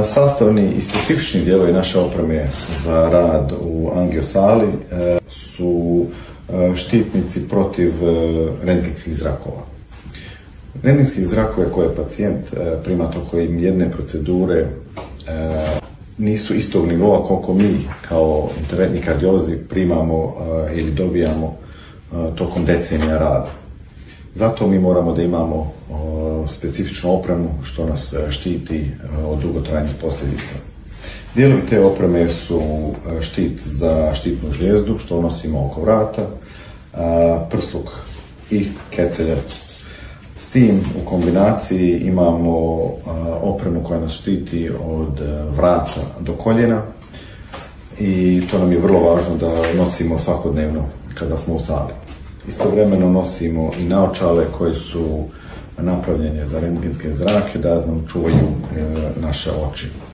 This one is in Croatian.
Sastavni i specifični dijelovi naše opreme za rad u angiosali su štitnici protiv rentgenskih zrakova. Rentgenskih zrakove koje pacijent prima tokom jedne procedure nisu istog nivoa koliko mi kao interventni kardiolozi primamo ili dobijamo tokom decenija rada. Zato mi moramo da imamo specifičnu opremu što nas štiti od dugotrajnih posljedica. Dijelovi te opreme su štit za štitnu žlijezdu što nosimo oko vrata, prsluk i kecelje. S tim u kombinaciji imamo opremu koja nas štiti od vrata do koljena i to nam je vrlo važno da nosimo svakodnevno kada smo u sali. Istovremeno nosimo i naočale koje su napravljene za rentgenske zrake da nam čuvaju naše oči.